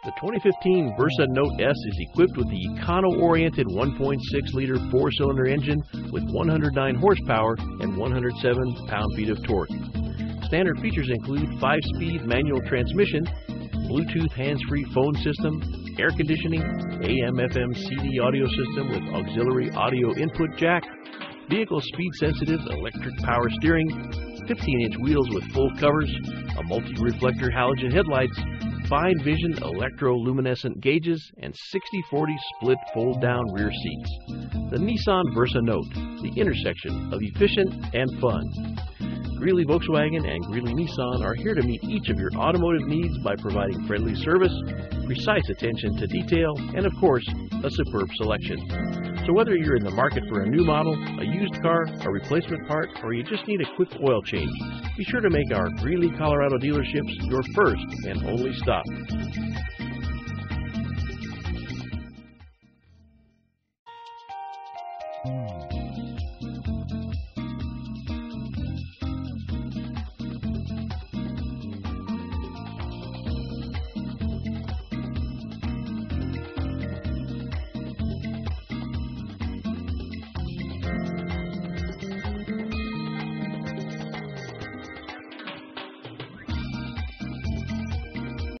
The 2015 Versa Note S is equipped with the econo-oriented 1.6-liter four-cylinder engine with 109 horsepower and 107 pound-feet of torque. Standard features include 5-speed manual transmission, Bluetooth hands-free phone system, air conditioning, AM/FM CD audio system with auxiliary audio input jack, vehicle speed-sensitive electric power steering, 15-inch wheels with full covers, a multi-reflector halogen headlights, fine vision electroluminescent gauges, and 60/40 split fold-down rear seats. The Nissan Versa Note, the intersection of efficient and fun. Greeley Volkswagen and Greeley Nissan are here to meet each of your automotive needs by providing friendly service, precise attention to detail, and of course, a superb selection. So whether you're in the market for a new model, a used car, a replacement part, or you just need a quick oil change, be sure to make our Greeley, Colorado dealerships your first and only stop.